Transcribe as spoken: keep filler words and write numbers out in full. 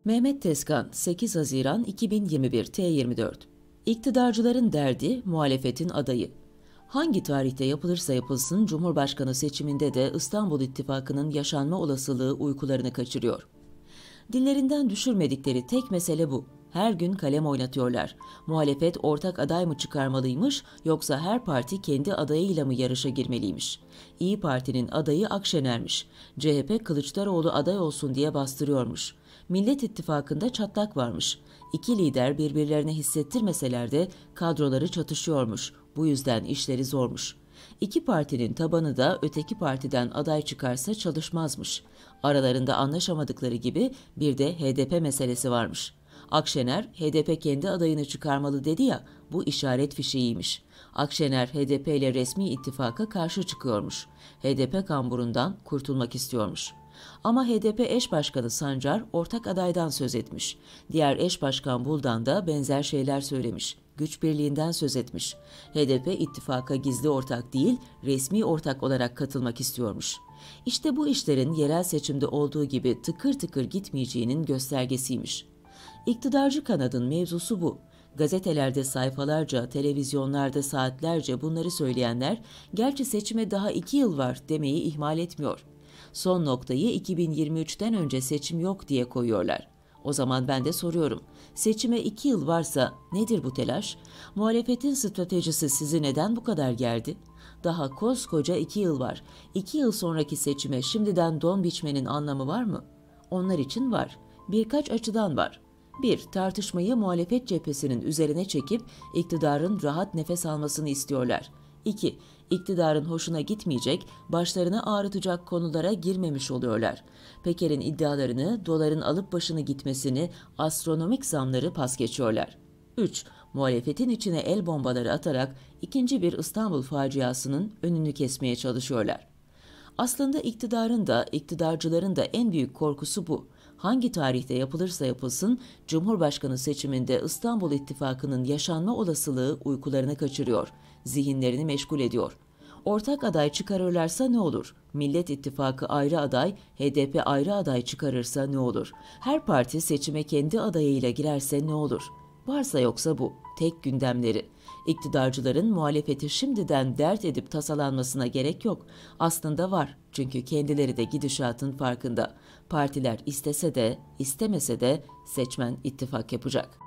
Mehmet Tezkan, sekiz Haziran iki bin yirmi bir T yirmi dört. İktidarcıların derdi, muhalefetin adayı. Hangi tarihte yapılırsa yapılsın Cumhurbaşkanı seçiminde de İstanbul İttifakı'nın yaşanma olasılığı uykularını kaçırıyor. Dillerinden düşürmedikleri tek mesele bu. Her gün kalem oynatıyorlar. Muhalefet ortak aday mı çıkarmalıymış yoksa her parti kendi adayıyla mı yarışa girmeliymiş? İyi Parti'nin adayı Akşener'miş. C H P Kılıçdaroğlu aday olsun diye bastırıyormuş. Millet İttifakı'nda çatlak varmış. İki lider birbirlerine hissettirmeseler de kadroları çatışıyormuş. Bu yüzden işleri zormuş. İki partinin tabanı da öteki partiden aday çıkarsa çalışmazmış. Aralarında anlaşamadıkları gibi bir de H D P meselesi varmış. Akşener, H D P kendi adayını çıkarmalı dedi ya, bu işaret fişeğiymiş. Akşener, H D P ile resmi ittifaka karşı çıkıyormuş. H D P kamburundan kurtulmak istiyormuş. Ama H D P eş başkanı Sancar ortak adaydan söz etmiş. Diğer eş başkan Buldan da benzer şeyler söylemiş. Güç birliğinden söz etmiş. H D P ittifaka gizli ortak değil, resmi ortak olarak katılmak istiyormuş. İşte bu işlerin yerel seçimde olduğu gibi tıkır tıkır gitmeyeceğinin göstergesiymiş. İktidarcı kanadın mevzusu bu. Gazetelerde sayfalarca, televizyonlarda saatlerce bunları söyleyenler, gerçi seçime daha iki yıl var demeyi ihmal etmiyor. Son noktayı iki bin yirmi üçten önce seçim yok diye koyuyorlar. O zaman ben de soruyorum, seçime iki yıl varsa nedir bu telaş? Muhalefetin stratejisi sizi neden bu kadar gerdi? Daha koskoca iki yıl var. İki yıl sonraki seçime şimdiden don biçmenin anlamı var mı? Onlar için var. Birkaç açıdan var. bir. Tartışmayı muhalefet cephesinin üzerine çekip iktidarın rahat nefes almasını istiyorlar. iki. İktidarın hoşuna gitmeyecek, başlarını ağrıtacak konulara girmemiş oluyorlar. Peker'in iddialarını, doların alıp başını gitmesini, astronomik zamları pas geçiyorlar. üç. Muhalefetin içine el bombaları atarak ikinci bir İstanbul faciasının önünü kesmeye çalışıyorlar. Aslında iktidarın da, iktidarcıların da en büyük korkusu bu. Hangi tarihte yapılırsa yapılsın, Cumhurbaşkanı seçiminde İstanbul İttifakı'nın yaşanma olasılığı uykularını kaçırıyor, zihinlerini meşgul ediyor. Ortak aday çıkarırlarsa ne olur? Millet İttifakı ayrı aday, H D P ayrı aday çıkarırsa ne olur? Her parti seçime kendi adayıyla girerse ne olur? Varsa yoksa bu, tek gündemleri. İktidarcıların muhalefeti şimdiden dert edip tasalanmasına gerek yok. Aslında var, çünkü kendileri de gidişatın farkında. Partiler istese de, istemese de seçmen ittifak yapacak.